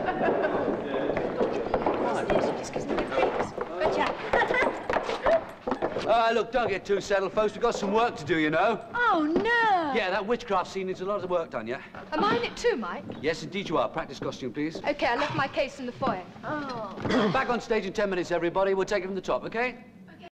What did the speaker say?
Look, don't get too settled, folks. We've got some work to do, you know. Oh, no. Yeah, that witchcraft scene needs a lot of work done, yeah? Am I in it too, Mike? Yes, indeed you are. Practice costume, please. OK, I left my case in the foyer. Oh. Back on stage in 10 minutes, everybody. We'll take it from the top, OK?